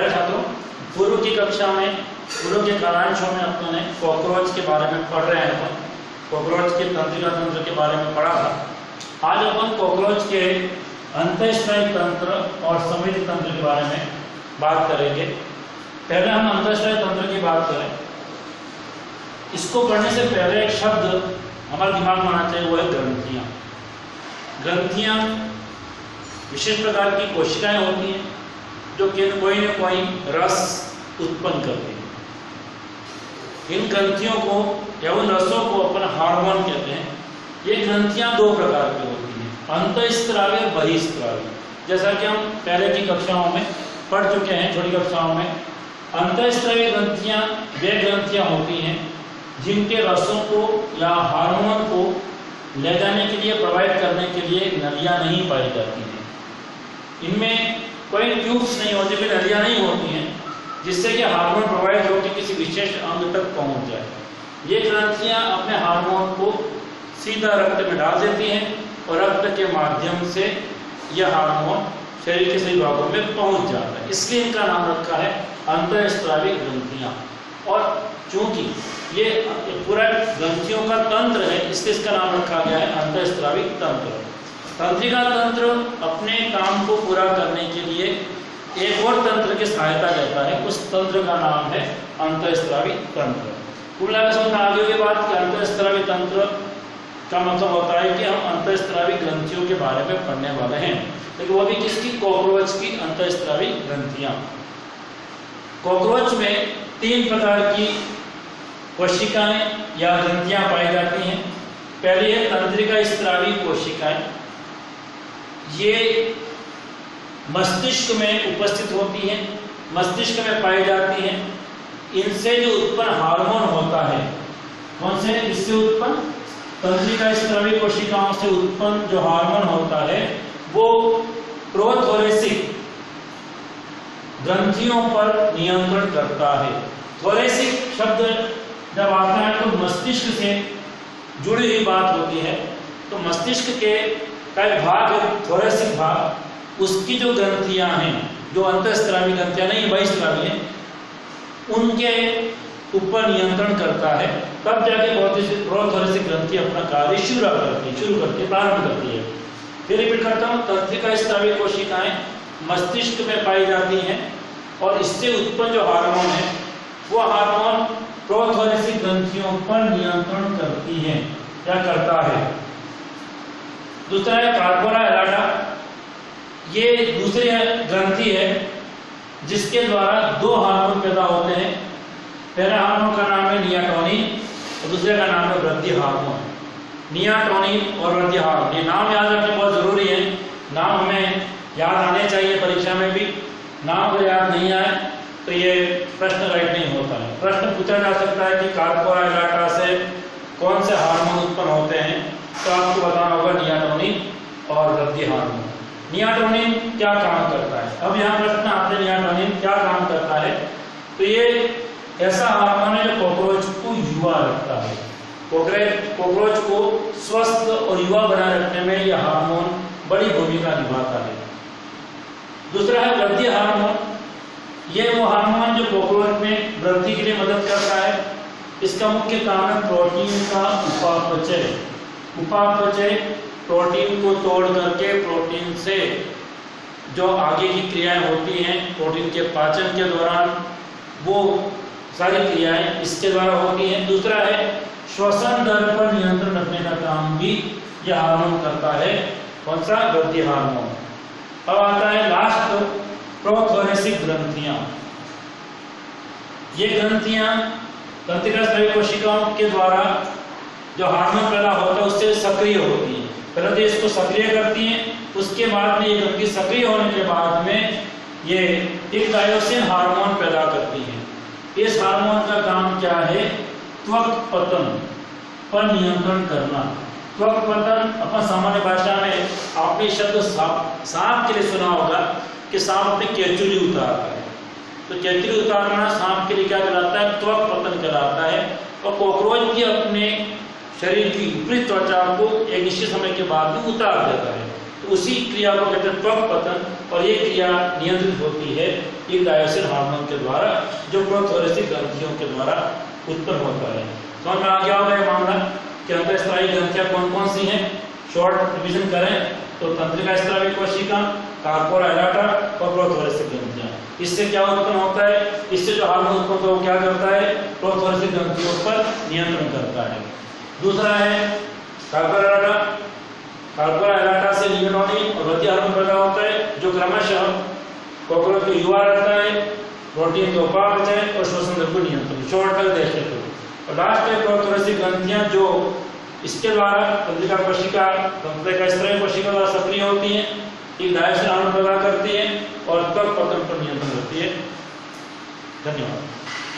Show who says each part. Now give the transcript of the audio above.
Speaker 1: छात्रों, पूर्व की कक्षा में, पूर्व के कालांशों में अपने कॉकरोच के बारे में पढ़ रहे हैं। कॉकरोच के तंत्रिका तंत्र के बारे में पढ़ा था। आज अपन कॉकरोच के अंतःस्त्रावी तंत्र और संवेदी तंत्र के बारे में बात करेंगे। पहले हम अंतःस्त्रावी तंत्र की बात करें। इसको पढ़ने से पहले एक शब्द हमारे दिमाग में आना चाहिए, वो है ग्रंथियां। ग्रंथियां विशेष प्रकार की कोशिकाएं होती हैं जो कि कोई न कोई रस उत्पन्न करती हैं। इन ग्रंथियों को या उन रसों को अपन हार्मोन कहते हैं। ये ग्रंथियां दो प्रकार की होती हैं, अंतःस्त्रावी और बहिःस्त्रावी। जैसा कि हम पहले की कक्षाओं में पढ़ चुके हैं, छोटी कक्षाओं में। अंतःस्त्रावी ग्रंथियां वे ग्रंथियां होती हैं जिनके रसों को या हार्मोन को ले जाने के लिए, प्रोवाइड करने के लिए नलियां नहीं पाई जाती हैं। इनमें कोई ट्यूब्स नहीं होती, कोई नलियां नहीं होती हैं जिससे कि हार्मोन प्रोवाइड होकर किसी विशेष अंग तक पहुंच जाए। ये ग्रंथियां अपने हार्मोन को सीधा रक्त में डाल देती हैं और रक्त के माध्यम से यह हार्मोन शरीर के सही भागों में पहुंच जाता है। इसलिए इनका नाम रखा है अंतःस्त्रावी ग्रंथियां। और चूंकि ये पूरा ग्रंथियों का तंत्र है, इसलिए इसका नाम रखा गया है अंतःस्त्रावी तंत्र। तंत्रिका तंत्र अपने काम को पूरा करने के लिए एक और तंत्र की सहायता लेता है, उस तंत्र का नाम है अंतःस्त्रावी तंत्र। कुल समझ में आ गई बात कि अंतःस्त्रावी तंत्र का मतलब होता है कि हम अंतःस्त्रावी ग्रंथियों के बारे में पढ़ने वाले हैं, लेकिन वो भी किसकी? कॉकरोच की अंतःस्त्रावी ग्रंथियां। कॉकरोच में 3 प्रकार की कोशिकाएं या ग्रंथियां पाई जाती हैं। पहली है तंत्रिका स्त्रावी कोशिकाएं। ये मस्तिष्क में उपस्थित होती हैं, मस्तिष्क में पाई जाती हैं। इनसे जो उत्पन्न हार्मोन होता है, कौन से? इससे उत्पन्न तंत्रिका स्त्रावी कोशिकाओं से उत्पन्न जो हार्मोन होता है वो प्रोथोरेसिक ग्रंथियों पर नियंत्रण करता है। थोरेसिक शब्द जब आता है तो मस्तिष्क से जुड़ी हुई बात होती है। तो मस्तिष्क के का एक भाग है थोरेसिक भाग, उसकी जो ग्रंथियां हैं, जो अंतःस्त्रावी ग्रंथियां नहीं बहिःस्त्रावी हैं, उनके ऊपर नियंत्रण करता है। तब जाके प्रोथोरेसिक ग्रंथि अपना कार्य शुरू करती है, प्रारंभ करती है। फिर रिपीट करता हूँ, तंत्रिका स्त्रावी कोशिकाएं मस्तिष्क में पाई जाती हैं और इससे उत्पन्न जो हार्मोन है वो हार्मोन प्रोथोरेसिक ग्रंथियों पर नियंत्रण करती है या करता है। दूसरा है कार्पोरा एलाटा। ये दूसरी ग्रंथि है जिसके द्वारा 2 हार्मोन पैदा होते हैं। पहला हार्मोन का नाम है नियाटोनिन और दूसरे का नाम है वृद्धि हार्मोन। नियाटोनिन और वृद्धि हार्मोन, ये नाम याद रखना बहुत जरूरी है। नाम हमें याद आने चाहिए परीक्षा में भी। नाम अगर याद नहीं आए तो ये प्रश्न राइट नहीं होता है। प्रश्न पूछा जा सकता है कि कार्पोरा एलाटा से कौन से हार्मोन उत्पन्न होते हैं, तो आपको बताना होगा नियाटोनिन और वृद्धि हार्मोन। नियाटोनिन क्या काम करता है? अब यहाँ प्रश्न आते हैं नियाटोनिन क्या काम करता है। तो ये ऐसा हार्मोन है जो कॉकरोच को युवा रखता है। कॉकरोच को स्वस्थ और युवा बनाए रखने में यह हार्मोन बड़ी भूमिका निभाता है। दूसरा है वृद्धि हार्मोन। यह वो हार्मोन जो कॉकरोच में वृद्धि के लिए मदद करता है। इसका मुख्य कारण प्रोटीन का उपापचय। उपापचय प्रोटीन को तोड़ करके प्रोटीन से जो आगे की क्रियाएं होती हैं, प्रोटीन के पाचन के दौरान वो सारी क्रियाएं इसके द्वारा होती हैं। दूसरा है श्वसन दर पर नियंत्रण रखने का काम भी यह हार्मोन करता है। कौन सा? वृद्धि हार्मोन। अब आता है लास्ट, प्रोथोरेसिक ग्रंथियां। ये ग्रंथियां तंत्रिका स्त्रावी कोशिकाओं के द्वारा जो हार्मोन पैदा होता है उससे सक्रिय होती है। पहले तो इसको सक्रिय करती हैं, उसके बाद में ये ग्रंथि सक्रिय होने के बाद में ये एक डायोसिन हार्मोन पैदा करती है। इस हार्मोन का काम क्या है? त्वक पतन पर नियंत्रण करना। त्वक पतन अपन सामान्य भाषा में आपने शब्द सांप के लिए सुना होगा कि सांप अपनी केचुली उतारता है। तो केचुली उतारना सांप के लिए क्या कहलाता है? त्वक पतन कहलाता है। और कॉकरोच भी अपने शरीर की ऊपरी त्वचा को एक निश्चित समय के बाद भी उतार देता है। तो उसी क्रिया को कहते हैं त्वक पतन, और ये क्रिया नियंत्रित होती है एक डायोसिन हार्मोन के द्वारा जो प्रोथोरेसिक ग्रंथियों के द्वारा उत्पन्न होता है। समझ में आ गया होगा ये मामला कि अंतःस्त्रावी ग्रंथियां कौन कौन सी हैं। शॉर्ट रिवीजन करें तो तंत्रिका स्त्रावी कोशिका, कार्पोरा एलाटा और प्रोथोरेसिक ग्रंथियां। इससे क्या उत्पन्न होता है, इससे जो हार्मोन उत्पन्न होता है वो क्या करता है, प्रोथोरेसिक ग्रंथियों पर नियंत्रण करता है। दूसरा है कार्पोरा एलाटा। कार्पोरा एलाटा से लिग्नोनिन और वृद्धि हार्मोन पैदा होता है जो क्रमशः कॉकरोच को युवा रहता है, प्रोटीन को उपापचय और श्वसन को नियंत्रण, शॉर्ट कर देखते हैं। और लास्ट में प्रोथोरेसिक ग्रंथियां जो इसके द्वारा तंत्रिका कोशिका, तंत्रिका स्त्रावी कोशिका द्वारा सक्रिय होती हैं, एक डायोसिन हार्मोन पैदा करती है और त्वक पतन पर नियंत्रण करती है। धन्यवाद।